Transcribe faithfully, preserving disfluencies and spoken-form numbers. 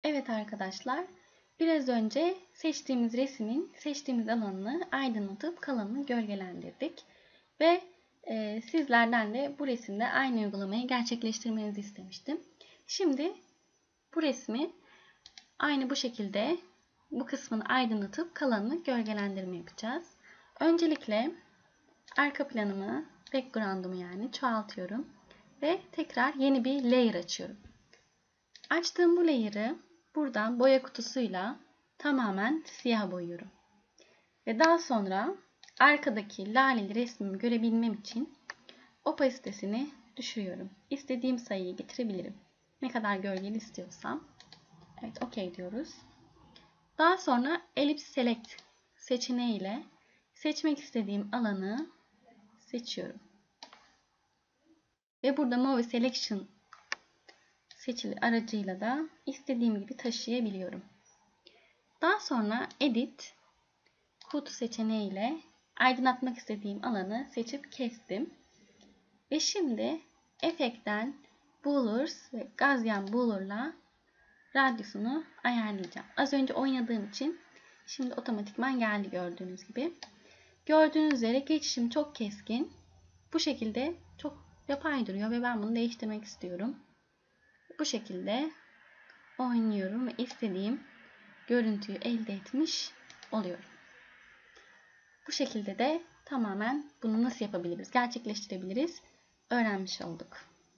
Evet arkadaşlar, biraz önce seçtiğimiz resmin seçtiğimiz alanını aydınlatıp kalanını gölgelendirdik. Ve e, sizlerden de bu resimde aynı uygulamayı gerçekleştirmenizi istemiştim. Şimdi bu resmi aynı bu şekilde bu kısmını aydınlatıp kalanını gölgelendirme yapacağız. Öncelikle arka planımı, background'umu yani çoğaltıyorum ve tekrar yeni bir layer açıyorum. Açtığım bu layer'ı buradan boya kutusuyla tamamen siyah boyuyorum. Ve daha sonra arkadaki laleli resmimi görebilmem için opasitesini düşürüyorum. İstediğim sayıyı getirebilirim. Ne kadar gölgeli istiyorsam. Evet, OK diyoruz. Daha sonra Ellipse Select seçeneği ile seçmek istediğim alanı seçiyorum. Ve burada Movie Selection seçili aracıyla da istediğim gibi taşıyabiliyorum. Daha sonra Edit Kutu seçeneği ile aydınlatmak istediğim alanı seçip kestim. Ve şimdi efektten Blurs ve Gaussian Blur'la radyusunu ayarlayacağım. Az önce oynadığım için şimdi otomatikman geldi gördüğünüz gibi. Gördüğünüz üzere geçişim çok keskin. Bu şekilde çok yapay duruyor ve ben bunu değiştirmek istiyorum. Bu şekilde oynuyorum ve istediğim görüntüyü elde etmiş oluyorum. Bu şekilde de tamamen bunu nasıl yapabiliriz, gerçekleştirebiliriz öğrenmiş olduk.